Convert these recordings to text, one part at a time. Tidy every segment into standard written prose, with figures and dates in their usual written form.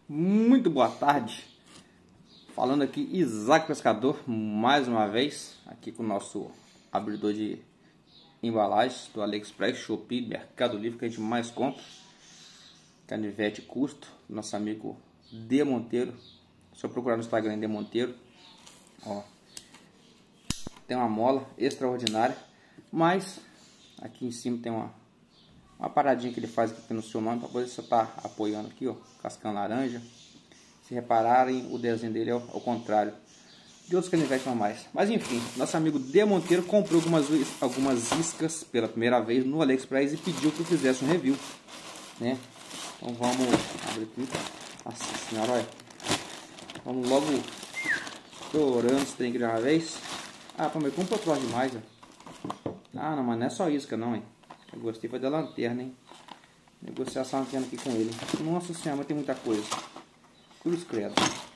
Muito boa tarde, falando aqui Isaac Pescador, mais uma vez, aqui com o nosso abridor de embalagens do AliExpress, Shopee, Mercado Livre, que a gente mais compra, canivete custo, nosso amigo D Monteiro, só procurar no Instagram D Monteiro, ó, tem uma mola extraordinária, mas aqui em cima tem uma paradinha que ele faz aqui no seu nome, para poder você estar apoiando aqui, ó, cascão laranja. Se repararem, o desenho dele é ao contrário de outros canivetes normais. Mas enfim, nosso amigo D Monteiro comprou algumas iscas pela primeira vez no AliExpress e pediu que eu fizesse um review, né? Então vamos abrir aqui. Nossa senhora, olha. Vamos logo estourando esse trem aqui de uma vez. Ah, pô, mas comprou troço demais, ó. Ah, não, mas não é só isca não, hein. Eu gostei foi da lanterna, hein. Negociar essa lanterna aqui com ele. Nossa senhora, mas tem muita coisa. Cruz credo.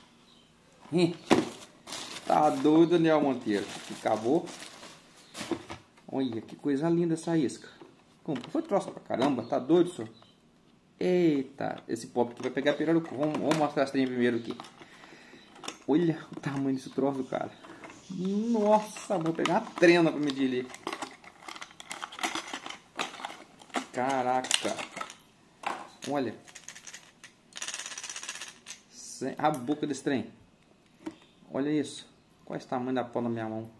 Tá doido, Daniel Monteiro. Acabou. Olha, que coisa linda essa isca. Como foi troça pra caramba, tá doido, senhor? Eita, esse pop aqui vai pegar pirarucu. Vamos mostrar as trem primeiro aqui. Olha o tamanho desse troço, cara. Nossa, vou pegar uma trena pra medir ali. Caraca. Olha. A boca desse trem. Olha isso. Qual é o tamanho da pau na minha mão?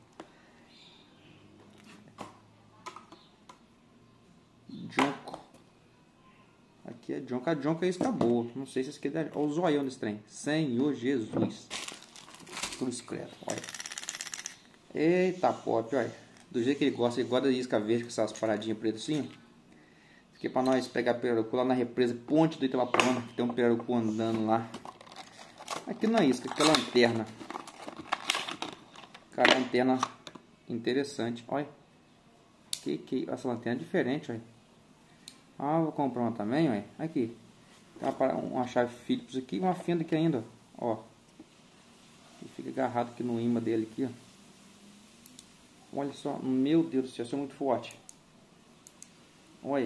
Jonco. Aqui é jonco. A jonco é isca boa. Não sei se esse aqui é... Olha o zoião desse trem. Senhor Jesus. Cruz credo. Olha. Eita pop, olha. Do jeito que ele gosta da isca verde com essas paradinhas pretas assim. Aqui é pra nós pegar pirarucu lá na represa Ponte do Itabapuana, que tem um pirarucu andando lá. Aqui não é isca, aqui é lanterna. Cara, lanterna interessante. Olha. Essa lanterna é diferente, olha. Ah, vou comprar uma também, olha. Aqui. Tem uma chave Phillips aqui e uma fenda aqui ainda, ó. E fica agarrado aqui no imã dele aqui, ó. Olha só, meu Deus do céu, isso é muito forte. Olha.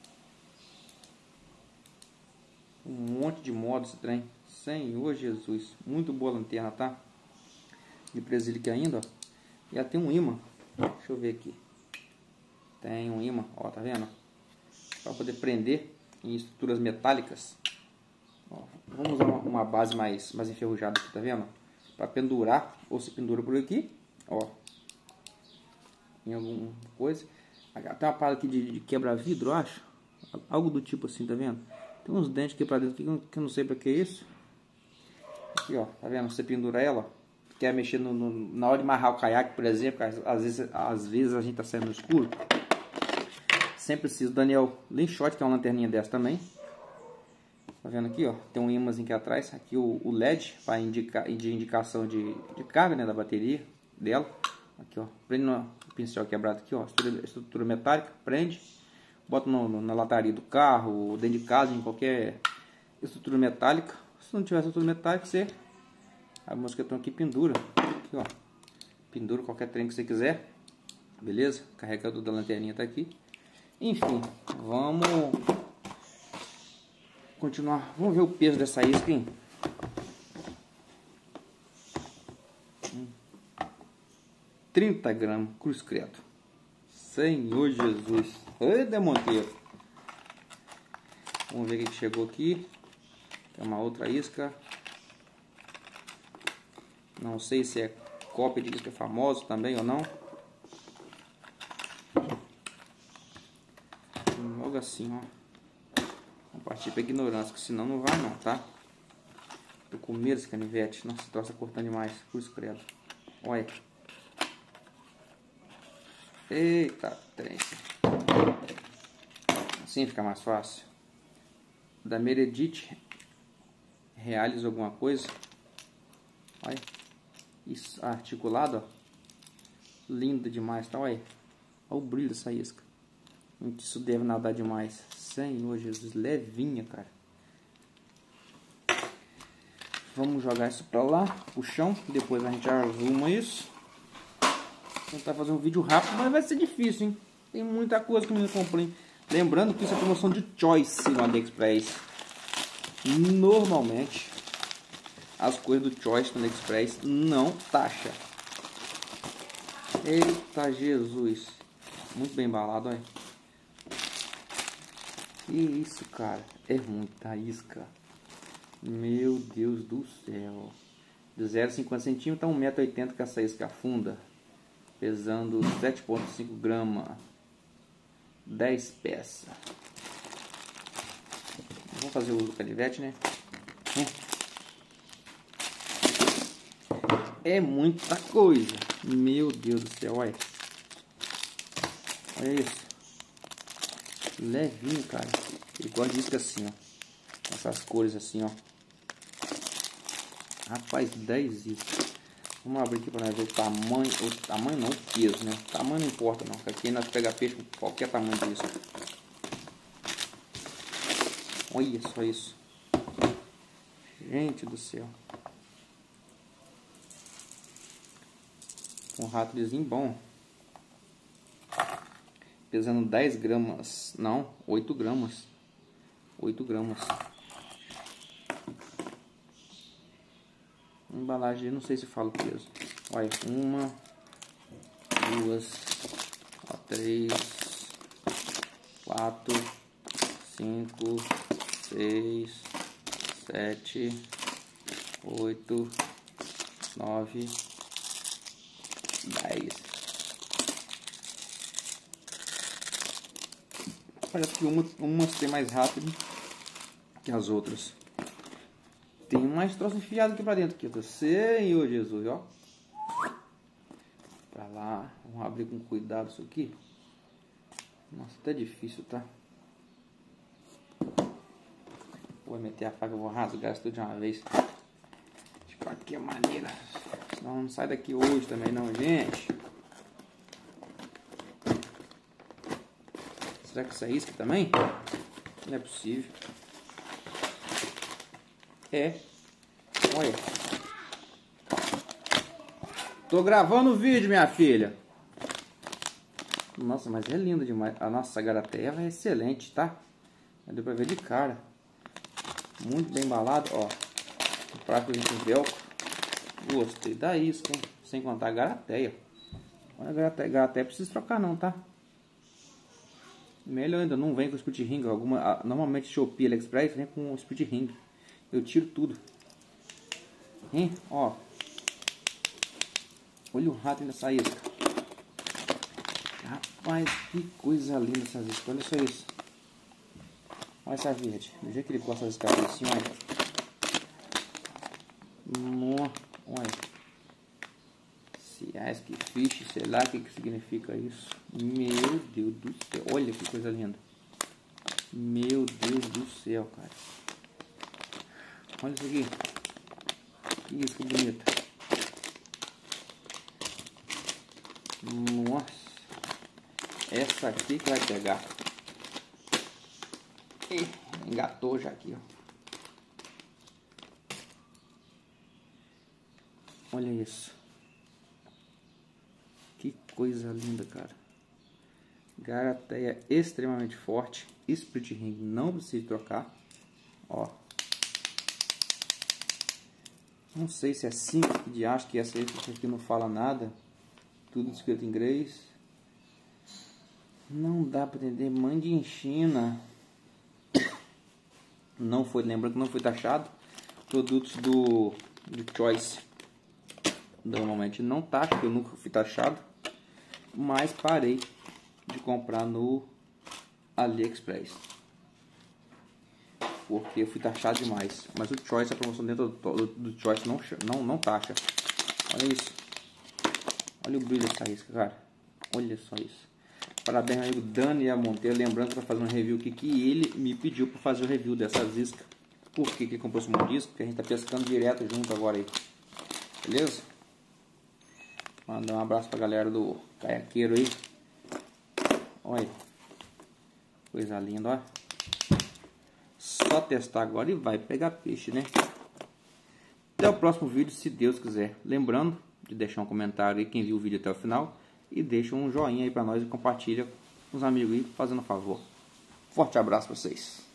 Um monte de modo esse trem. Senhor Jesus. Muito boa lanterna, tá? De presilha aqui ainda, ó. E ela tem um imã. Deixa eu ver aqui. Tem um imã, ó, tá vendo? Para poder prender em estruturas metálicas. Ó, vamos usar uma base mais enferrujada aqui, tá vendo? Para pendurar, ou se pendura por aqui, ó. Em alguma coisa. Tem uma parada aqui de quebra-vidro, eu acho. Algo do tipo assim, tá vendo? Tem uns dentes aqui pra dentro que eu não sei pra que é isso. Aqui, ó, tá vendo? Você pendura ela, quer mexer na hora de amarrar o caiaque, por exemplo, às vezes a gente tá saindo no escuro. Sempre preciso. Daniel Linshot, que é uma lanterninha dessa também. Tá vendo aqui, ó? Tem um imãzinho aqui atrás. Aqui o LED para indicação de carga, né, da bateria dela. Aqui, ó, prende no pincel quebrado aqui, ó, estrutura metálica, prende. Bota na lataria do carro, dentro de casa, em qualquer estrutura metálica. Se não tiver estrutura metálica, você abre o mosquetão aqui e pendura. Aqui, ó. Pendura qualquer trem que você quiser. Beleza? O carregador da lanterninha tá aqui. Enfim, vamos continuar. Vamos ver o peso dessa isca, hein? 30 gramas, cruz credo. Senhor Jesus. Oi, D Monteiro. Vamos ver o que chegou aqui. Tem uma outra isca. Não sei se é cópia de isca famosa também ou não. Logo assim, ó. Vamos partir para ignorância, que senão não vai não, tá? Tô com medo desse canivete. Nossa, esse troço tá cortando demais. Cruz credo. Olha. Eita, trem. Assim fica mais fácil. Da Meredith Reales alguma coisa. Olha. Isso, articulado, ó. Linda demais, tá? Olha. Olha o brilho dessa isca. Isso deve nadar demais. Senhor Jesus, levinha, cara. Vamos jogar isso pra lá, pro chão. Depois a gente arruma isso. Tentar fazer um vídeo rápido, mas vai ser difícil, hein? Tem muita coisa que eu comprei. Lembrando que isso é promoção de Choice no AliExpress. Normalmente as coisas do Choice no AliExpress não taxa. Eita Jesus, muito bem embalado, olha. Que isso, cara, é muita isca. Meu Deus do céu. De 0,50 centímetros a 1,80 m com essa isca funda, pesando 7,5 gramas, 10 peças. Vamos fazer o uso do canivete, né? É muita coisa. Meu Deus do céu, olha. Olha isso. Levinho, cara. Ele gosta de isca assim, ó. Essas cores assim, ó. Rapaz, 10 iscas. Vamos abrir aqui para nós ver o tamanho. O tamanho não, o peso, né? O tamanho não importa não. Porque aqui nós pegamos peixe com qualquer tamanho disso. Olha só isso. Gente do céu. Um ratozinho bom. Pesando 10 gramas. Não, 8 gramas. 8 gramas. Embalagem, não sei se fala o peso. Olha, 1, 2, 3, 4, 5, 6, 7, 8, 9, 10. Parece que umas tem mais rápido que as outras. Tem mais troço enfiado aqui pra dentro aqui. Senhor Jesus, ó. Pra lá. Vamos abrir com cuidado isso aqui. Nossa, até difícil, tá? Vou meter a faca, eu vou rasgar isso tudo de uma vez. De qualquer maneira. Senão não sai daqui hoje também não, gente. Será que isso é isca também? Não é possível. É. Olha. Tô gravando o vídeo, minha filha. Nossa, mas é lindo demais. A nossa garateia é excelente, tá? Deu pra ver de cara. Muito bem embalado, ó. O prato com velcro. Gostei da isca, hein? Sem contar a garateia. Olha a garateia. Garateia precisa trocar não, tá? Melhor ainda, não vem com split ring. Normalmente Shopee, AliExpress vem com split ring. Eu tiro tudo. Hein? Ó. Olha o rato nessa isca. Rapaz, que coisa linda essas iscas. Olha só isso. Olha essa verde. Do jeito que ele gosta das iscas assim, olha. Olha. Que fish, sei lá o que significa isso. Meu Deus do céu. Olha que coisa linda. Meu Deus do céu, cara. Olha isso aqui. Que isso, que bonita. Nossa. Essa aqui que vai pegar. Engatou já aqui, ó. Olha isso. Que coisa linda, cara. Garateia extremamente forte. Split ring não precisa trocar. Ó. Não sei se é 5 de acho que essa aqui não fala nada. Tudo escrito em inglês. Não dá para entender. Mande em China. Não foi, lembrando que não foi taxado. Produtos do Choice normalmente não taxa, eu nunca fui taxado. Mas parei de comprar no AliExpress. Porque eu fui taxado demais. Mas o Choice, a promoção dentro do Choice não taxa. Olha isso. Olha o brilho dessa isca, cara. Olha só isso. Parabéns ao amigo Daniel Monteiro. Lembrando que vai fazer um review aqui que ele me pediu para fazer o review dessas iscas. Por que ele comprou esse disco? Porque a gente tá pescando direto junto agora aí. Beleza? Mandar um abraço pra galera do caiaqueiro aí. Olha. Coisa linda, ó. Só testar agora e vai pegar peixe, né? Até o próximo vídeo, se Deus quiser. Lembrando de deixar um comentário aí, quem viu o vídeo até o final. E deixa um joinha aí pra nós e compartilha com os amigos aí, fazendo um favor. Forte abraço pra vocês.